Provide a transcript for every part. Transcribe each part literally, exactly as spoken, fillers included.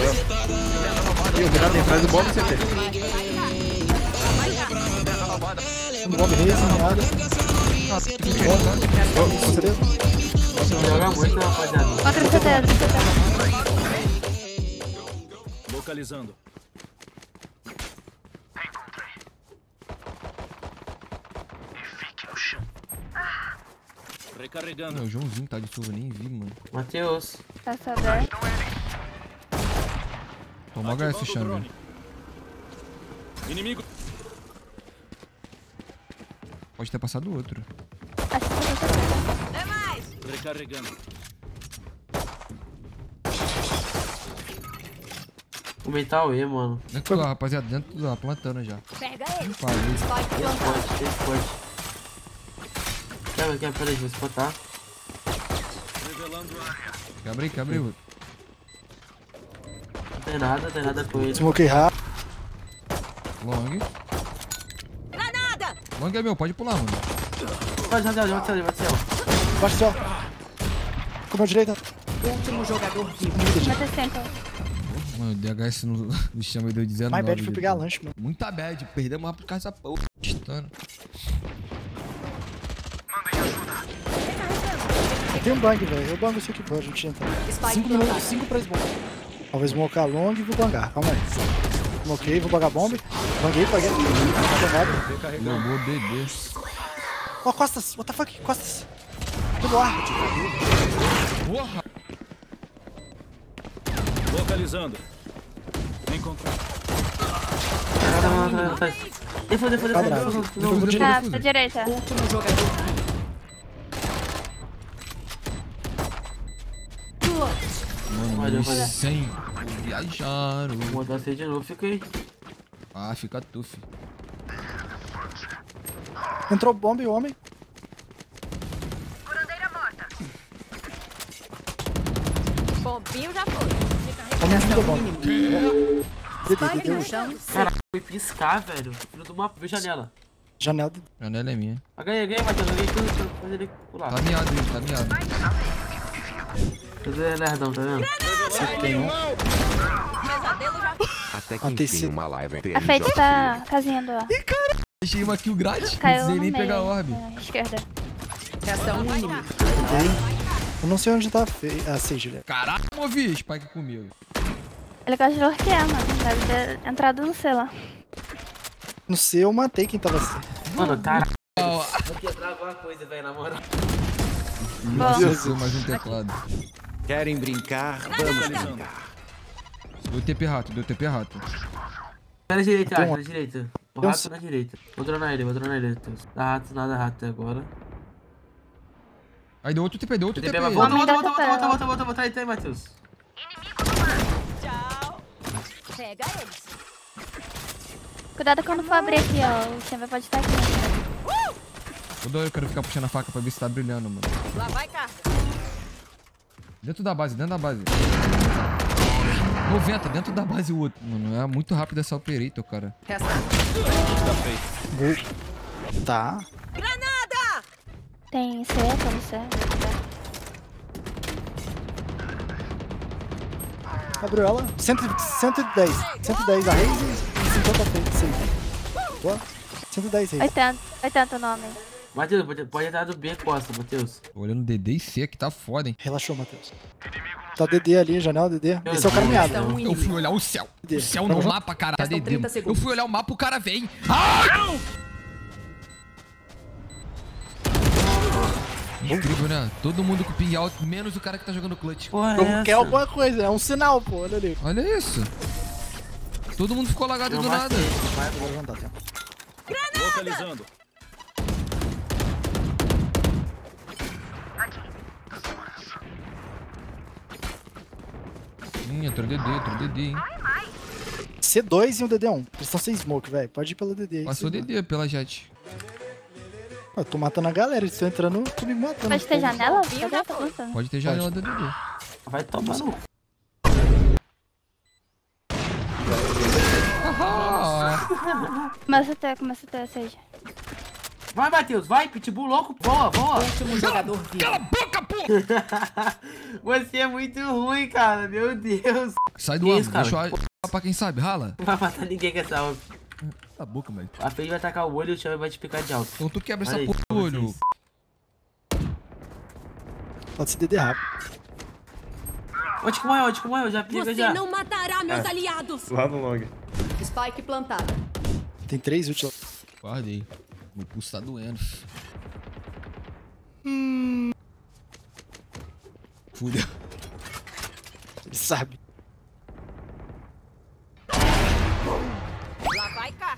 Ih, o mirado atrás do bomb C T. Um bomb raise, mirada. Nossa, que Joga muito, rapaziada. Outra C T, outra C T. Localizando. Recarregando. Não, o Joãozinho tá de chuva, nem vi, mano. Matheus. Essa dez. Toma H S, Xandro. Inimigo. Pode ter passado outro. Acho que foi C T. É mais. Recarregando. O metal E, mano. Dentro do lá, rapaziada, dentro do lá, plantando já. Pega ele. Falei. Spike Tem plantado. forte, tem forte. Quer, quer, peraí, vou espantar. Revelando área. Quebrei, quebrei. Não tem nada, não tem nada com ele. Smokei rápido. Long. Granada! Long é meu, pode pular, mano. Vai, vai, vai, vai, vai, vai, Baixo céu. Com a mão direita. Último jogador vivo. Vai ter cento. Mano, o D H S no, no chama deu dezenove. My bad, fui pegar lanche, mano. Muita bad, perdemos uma por causa dessa porra. Estando. Tem um bang, velho. Eu bango isso aqui pra gente entrar. Spike cinco minutos, plantado. cinco pra smoke. Eu vou smocar long e vou bangar. Calma aí. Smokei, vou bangar bomb. Banguei, paguei. Bangado. Logou D D. Ó, costas. What the fuck? Costas. Tudo ar. Porra! Localizando. Encontrei. Nada, nada, nada, faz. Defua, defua, defua. Quadrado. defua, Defua, defua. defua. Tá, pra direita. Último jogador vivo. Mano, Olha, eles olha. cem viajaram. Vou botar você de novo, fica aí. Ah, fica tuf. Entrou bomb e o homem. Bombinho já foi. Homem ajuda bomb. Inimigo. D D, D Spike D. no chão. Caralho, foi piscar, velho. Filho do mapa, viu janela. Janela. Janela é minha. Ah, ganhei, ganhei, Matheus. Ganhei tudo, tudo. Faz ele pular. Tá miado, ele tá miado. Fazer lerdão, tá vendo? Tem um. Pesadelo já foi. Até que Ah, enfim tecido. uma live A inteira. Fate tá casinha do ar. Deixei uma kill grátis. Não Caiu precisei no nem meio. pegar a orb. É, esquerda. Resta um inimigo. Eu não sei onde tá a Fe- a Sage, velho. Caraca, movi Spike comigo. Ele gosta de lurkear, mano. Deve ter entrado no C lá. Não sei, eu matei quem tava assim. Mano, caralho. Ó, Eu quebrar alguma coisa, velho, na moral. Nossa, mais um teclado. Querem brincar? Vamos Localizando. Deu T P rato, deu T P rato. Pera direita, Tem acho, um- na direita. O tem um- rato na direita. Vou dronar ele, vou dronar ele. Matheus. Dá rato, nada rato até agora. Aí deu outro T P, deu outro T P. Volta, Homem volta, dá volta, T P. volta, volta, volta, volta, aí, tá aí, Matheus. Tchau. Pega eles. Cuidado quando for abrir aqui, ó. O Chamber pode estar aqui. Toda hora eu quero ficar puxando a faca pra ver se tá brilhando, mano. Lá vai carga. Dentro da base, dentro da base. noventa, dentro da base o outro. Mano, é muito rápido essa operator, cara. Resta. Tá. Granada! Tem C, como C. Abriu ela. cento, cento e dez. cento e dez a raise e cinquenta a Sage. Boa. cento e dez raise. oitenta, oitenta o nome. Matheus, pode, pode entrar do B costa, Matheus. Tô olhando D D e C aqui, tá foda, hein. Relaxou, Matheus. Tá D D ali, janela D D. Esse é o cara miado. Resta um Eu fui inimigo. olhar o céu. D D. O céu Tamo no junto? mapa, cara. Tá Restam D D. trinta Eu segundos. fui olhar o mapa, o cara vem. Ah! Incrível, né? Todo mundo com ping alto, menos o cara que tá jogando clutch. Porra, Como é quer essa? alguma coisa, é um sinal, pô. Olha ali. Olha isso. Todo mundo ficou lagado Eu do nada. matei. Agora não dá tempo. Localizando. Ih, entrou D D, entrou D D, hein. C dois e um D D um. Eles estão sem smoke, velho. Pode ir pelo D D aí. Passou C D dois. D pela jet. Eu tô matando a galera, eles estão entrando, tô me matando. Pode ter janela? Ih, Cadê já a foi. pergunta? Pode ter janela da D D. Vai tomar no... Ah, Começa a ter, começa a ter, seja. Vai, Matheus, vai, Pitbull louco. Boa, boa. Último jogador vivo. Cala a boca, pô! Você é muito ruim, cara. Meu Deus. Sai do Que ângulo, isso, cara? deixa eu pra quem sabe, rala. Não vai matar ninguém com essa ult. Cala a boca, velho. A Fade vai tacar o olho e o Xiaomi vai te picar de alto. Então tu quebra Olha essa aí, porra do como olho. vocês- Pode ser D D rápido. Onde que morreu? Onde que morreu? Já pega Você já. não matará meus aliados. Lá no long. Spike plantada. Tem três úteis. Guardei. Meu pulso tá doendo. Fudeu. Ele sabe. Lá vai cá.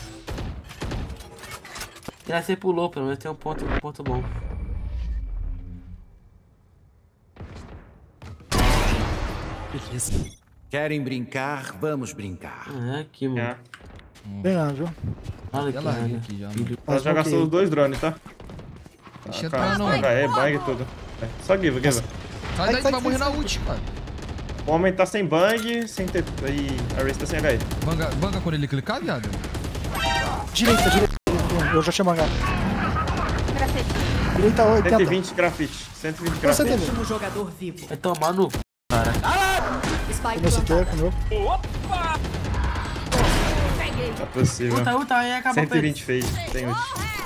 Já você pulou, pelo menos tem um ponto, um ponto bom. Beleza. Querem brincar? Vamos brincar. É aqui, mano. É. Bem lá, viu? Olha aqui, Já larguei olha. aqui já, mano. Filho. Ela já gastou os dois drones, tá? Deixa eu Cara, entrar não. H E, bang e tudo. É. Só give, give. Sai Sai, daí, sai, tu vai morrer sai, na ult, cara. O homem tá sem bang, sem T P. E a Race tá sem H E. Banga, banga quando ele clicar, viado? Direita, direita. Eu já tinha mangado. Grafite. Direita oitenta. cento e vinte grafite. cento e vinte Você grafite. tem. Último jogador vivo. Vai tomar no... Cara. Spike Comeu C T, plantada. comeu. Não é possível. Ulta, ulta, aí acabou cento e vinte fade. Tem ult.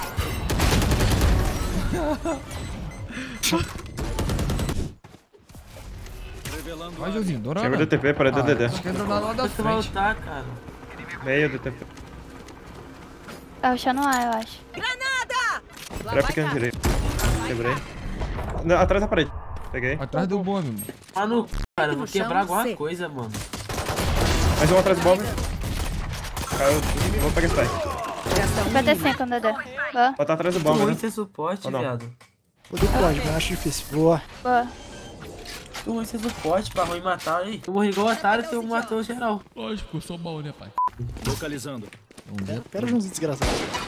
Revelando Vai, área. Josinho, dourado. Quebra do T P, parede do D D. Acho que entrou na lá da Você vai frente. ultar, cara. Meio do T P. Tá rushando A, eu acho. Trap canto direito. Quebrei. Não, atrás da parede. Peguei. Atrás do bomb, mano. Ah, no... Cara, eu vou no chão, quebrar alguma C. coisa, mano. Mais um atrás do bomb. Caiu. Vou pegar esse spike. Resta um cinquenta e inimigo. cinco no D D. Boa, Pode tá atrás do Tô bomb, ruim né? ser suporte, Ou não? viado. O do pode, mas acho difícil. Boa. boa. Tô ruim ser suporte pra ruim matar aí. Eu morri igual otário, tu matou geral. Lógico, eu sou bom, né, pai? Localizando. Vamos ver. Pera, Joãozinho desgraçado.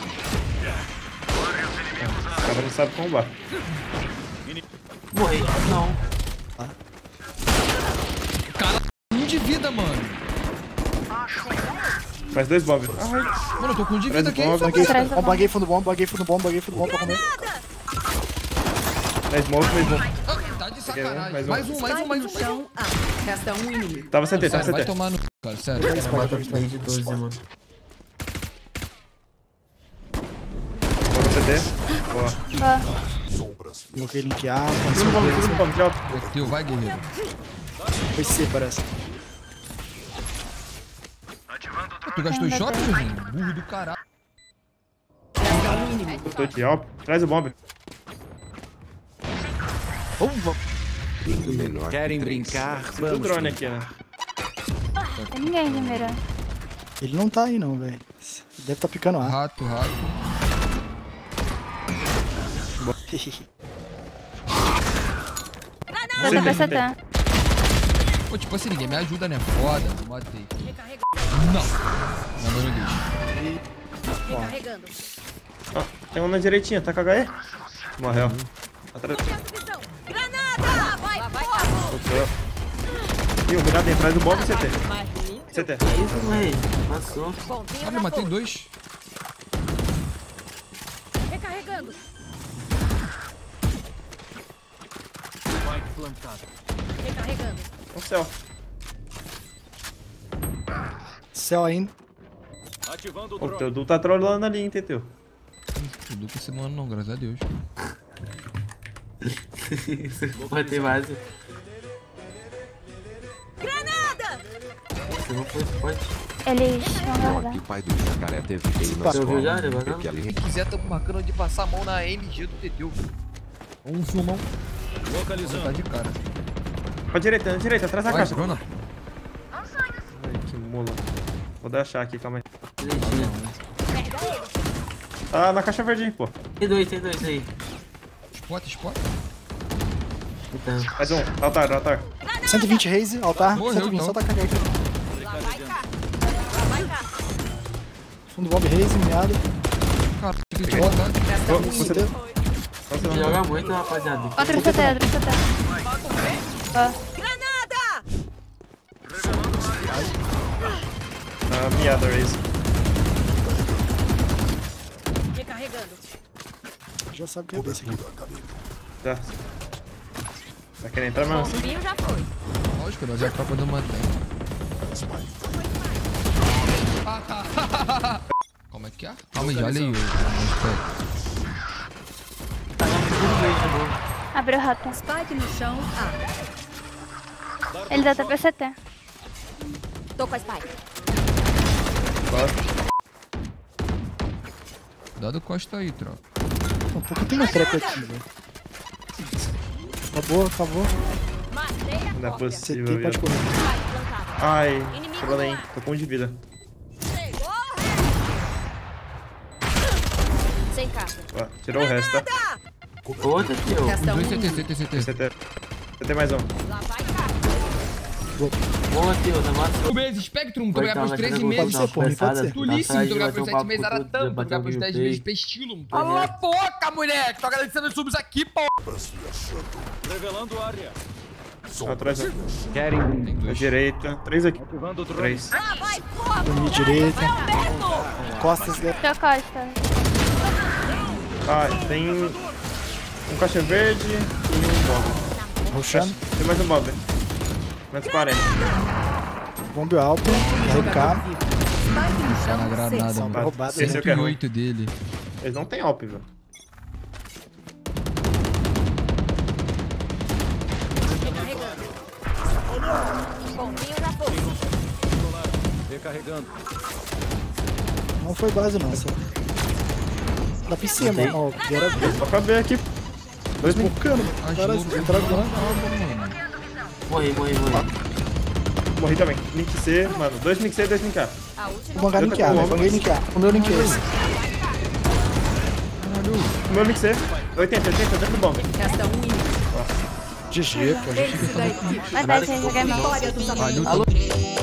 Os caras não sabem combar. Morri. Não. Um de vida, mano. Mais dois bombs. Mano, eu tô com um de vida aqui. Atrás do bomb. Baguei, Atrás do bom, baguei fundo bom, baguei fundo bom, baguei fundo bom pra comer. Mais smoke, mais smoke. Ah, tá de sacanagem. Mais um. Mais um, mais um, Spike mais no um. mais um. chão. A. Resta um inimigo. Tava C T, tava Sério, vai C T. tomar no... Cara, sério. Bota de doze, mano. Tava C T. Boa. Boa. Coloquei link A, Tudo bomb, tudo bomb, de alto. É teu, vai, guerreiro. foi C, parece. Tu gastou choque, Josinho? Burro do caralho. Resta um inimigo. Tô de alto. Traz o bomb. Querem brincar? Tem o Vamos drone brincar. aqui, né? Tem ninguém de mira. Ele não tá aí não, velho. Deve tá picando A. Rato, rato. Tô Sim, P tem, C tem. T. Pô, tipo assim, ninguém me ajuda, né? Foda, eu matei. Não. Não, não, não deixa. Recarregando. Ó, tem um na direitinha, tá com H E? Morreu. Atrás. Granada! Vai, vai cá. Socorro. Ih, o virado atrás do bomb C T. C T. É isso, rei. Passou. Pontinho Olha, na eu matei ponta. dois. Recarregando. Spike plantado. Recarregando. No céu. Céu ainda. Ativando o O drone. teu Du tá trollando ali, hein, Teteu. O Duca esse mano não, graças a Deus. Vai ter mais. Granada! Você não foi forte. Eles vão guardar. pai do jacaré teve que ir na Você ouviu já, Levantando? ali. Se quiser, tamo marcando de passar a mão na M G do Teteu. Um filmão. Tá Localizando. de cara. Pra direita, na direita, atrás da Vai, caixa. Bruna. Ai, que mula. Vou dar achar aqui, calma aí. Direitinho. Tá na caixa verdinha, pô. Tem dois, tem dois aí. Spot, spot. Então. Mais um. Altar, altar. cento e vinte raise, altar. Morreu, cento e vinte, então. só tacar aqui. Lá vai cá. Lá vai cá. Fundo bomb raise, miado. Caralho, que ele tinha botado. Resta Ô, um você inimigo. Você Você não joga muito, rapaziada. Outro C T, outro C T. Boa. Granada! Ah, miada, Raze. Recarregando. Já sabe que é desse aqui. Tá. Tá querendo entrar mesmo assim? Bombinho já foi. Lógico, nós é a tropa do mantém. Ah, tá. Como é que é? Calma aí, olha aí. Tá dando tudo bem de novo. Abriu o rato. Spike no chão. Ah, Ele dá T P C T. tô com a Spike. Costa. Cuidado Costa aí, tropa. Um pouco tem uma trepa aqui, velho. Acabou, acabou. Matei a Não é cópia. C T possível, pode viado. correr. Spike plantada. Ai, Inimigo pula nem. no ar. Tô com um de vida. Chegou. Sem caixa. Ó, tirou o resto, tá? Outra aqui, ó. Resta um. Dois C T, C T, C T. C T. C T mais um. Lá vai cá. Bom aqui, ó. Negócio. O mês Spectrum, tu Vai ganhar pros dar, treze vai dar, meses. Pode ser, porra, pode ser. Tulíssimo, tu ganhar pros sete meses. Era Aratão, tu ganhar pros dez meses. Pestilum. Cala a boca, moleque. Tô agradecendo os subs aqui, pô. Revelando área. Atrás, ó. Querem Tem À dois. direita. Três aqui. Ativando o drone. Três. Lá vai fogo. Minha direita. Aberto. Costas dele. Tirou Costa. Ah, tem um caixa verde e um bomb. Rushando. Tem mais um bomb. Menos quarenta. Bombe alto. R K. Spike no Tá chão. na granada, Só mano. roubado. Esse é o cento que é e ruim. oito dele. Eles não tem AWP, velho. Bombinho já foi. Recarregando. Não foi base, não. Só. Da P C, mano. Ó, era dois. Só pra ver aqui. Dois pontos. Bocando. Cara, Ajudou. entraram do lado. mano. Morri, morri, morri. Morri também. Link C, mano. Dois link C e dois link A. A última. Vou bangar linkear, velho. Banguei linkear. O meu link é esse. O meu link C. oitenta, oitenta, dentro do bomb. Resta um inimigo. G G, pô. Esse da equipe. Mas dá, gente, joguei mal. Vitória dos Valeu, amigos. tô-